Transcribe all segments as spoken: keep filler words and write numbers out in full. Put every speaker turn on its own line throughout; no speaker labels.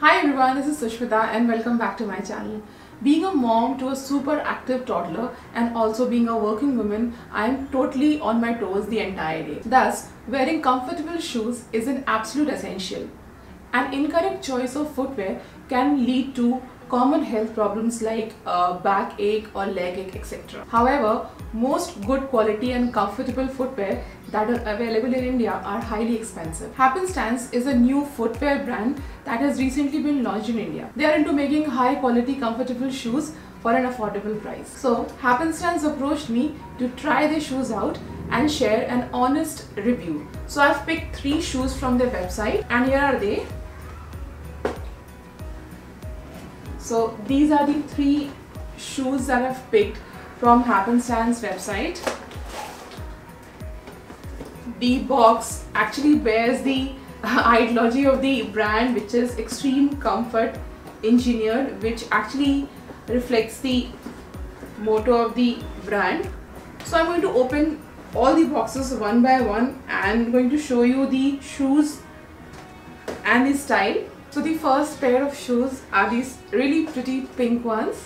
Hi everyone, this is Sushmita and welcome back to my channel. Being a mom to a super active toddler and also being a working woman, I am totally on my toes the entire day. Thus, wearing comfortable shoes is an absolute essential. An incorrect choice of footwear can lead to common health problems like uh, back ache or leg ache, et cetera. However, most good quality and comfortable footwear that are available in India are highly expensive. Happenstance is a new footwear brand that has recently been launched in India. They are into making high quality comfortable shoes for an affordable price. So Happenstance approached me to try their shoes out and share an honest review. So I've picked three shoes from their website and here are they. So these are the three shoes that I've picked from Happenstance website. The box actually bears the ideology of the brand, which is extreme comfort engineered, which actually reflects the motto of the brand. So I'm going to open all the boxes one by one and going to show you the shoes and the style. So the first pair of shoes are these really pretty pink ones.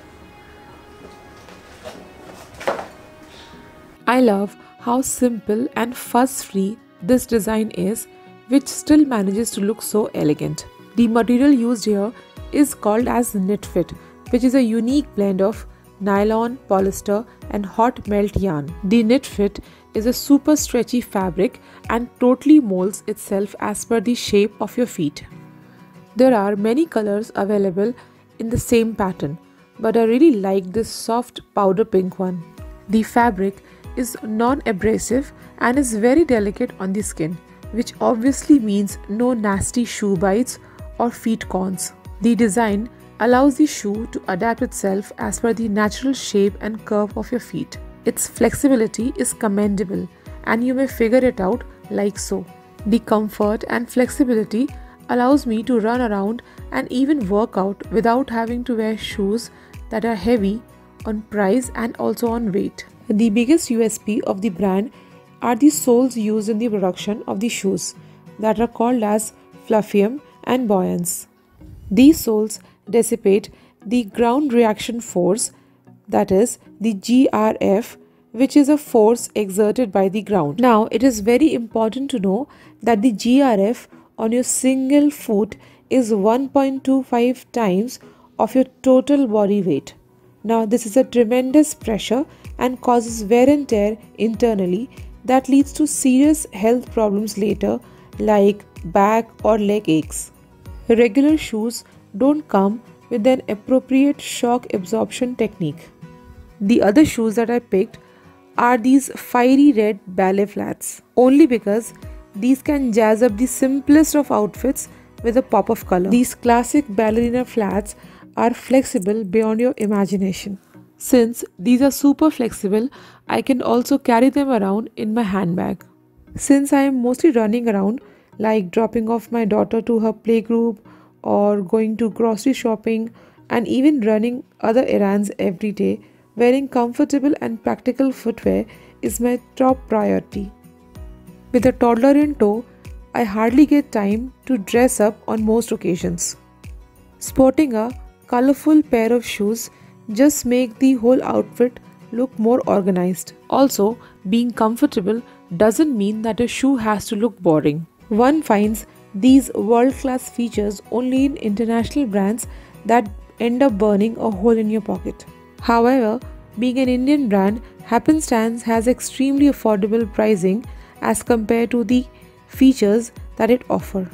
I love how simple and fuss-free this design is, which still manages to look so elegant. The material used here is called as knit fit, which is a unique blend of nylon, polyester and hot melt yarn. The knit fit is a super stretchy fabric and totally molds itself as per the shape of your feet. There are many colors available in the same pattern, but I really like this soft powder pink one. The fabric is non-abrasive and is very delicate on the skin, which obviously means no nasty shoe bites or feet corns. The design allows the shoe to adapt itself as per the natural shape and curve of your feet. Its flexibility is commendable and you may figure it out like so. The comfort and flexibility allows me to run around and even work out without having to wear shoes that are heavy on price and also on weight. The biggest U S P of the brand are the soles used in the production of the shoes that are called as Fluffium and Buoyance. These soles dissipate the ground reaction force, that is the G R F, which is a force exerted by the ground. Now it is very important to know that the G R F on your single foot is one point two five times of your total body weight. Now this is a tremendous pressure and causes wear and tear internally that leads to serious health problems later like back or leg aches. Regular shoes don't come with an appropriate shock absorption technique. The other shoes that I picked are these fiery red ballet flats, only because these can jazz up the simplest of outfits with a pop of color. These classic ballerina flats are flexible beyond your imagination. Since these are super flexible, I can also carry them around in my handbag. Since I am mostly running around, like dropping off my daughter to her playgroup or going to grocery shopping and even running other errands every day, wearing comfortable and practical footwear is my top priority. With a toddler in tow, I hardly get time to dress up on most occasions. Sporting a colorful pair of shoes just make the whole outfit look more organized. Also, being comfortable doesn't mean that a shoe has to look boring. One finds these world-class features only in international brands that end up burning a hole in your pocket. However, being an Indian brand, Happenstance has extremely affordable pricing as compared to the features that it offers.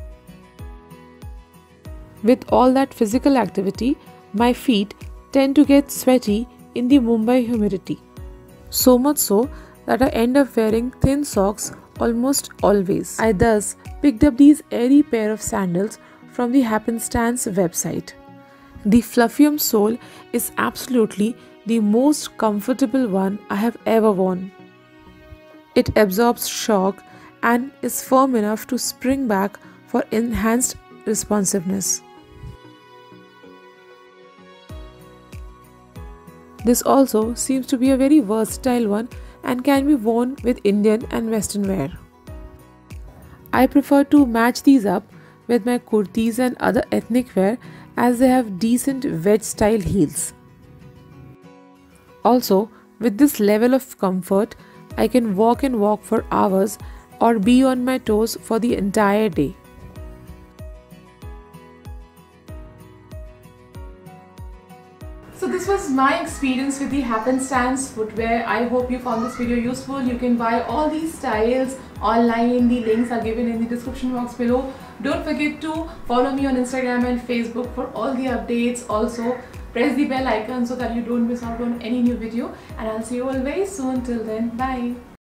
With all that physical activity, my feet tend to get sweaty in the Mumbai humidity. So much so that I end up wearing thin socks almost always. I thus picked up these airy pair of sandals from the Happenstance website. The Fluffium sole is absolutely the most comfortable one I have ever worn. It absorbs shock and is firm enough to spring back for enhanced responsiveness. This also seems to be a very versatile one and can be worn with Indian and Western wear. I prefer to match these up with my kurtis and other ethnic wear, as they have decent wedge style heels. Also, with this level of comfort, I can walk and walk for hours or be on my toes for the entire day.
So this was my experience with the Happenstance footwear. I hope you found this video useful. You can buy all these styles online. The links are given in the description box below. Don't forget to follow me on Instagram and Facebook for all the updates. Also, press the bell icon so that you don't miss out on any new video. And I'll see you all very soon. Till then, bye.